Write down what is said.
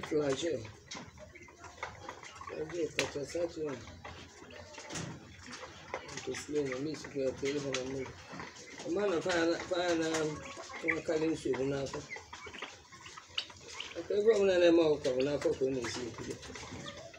flagel. Flagel, cachaçate, né? Tusleme, mimi siku telefona mimi. Maana fana kwa kalin su na fa. Akai ba mun ne ma ko na fa ko ne shi.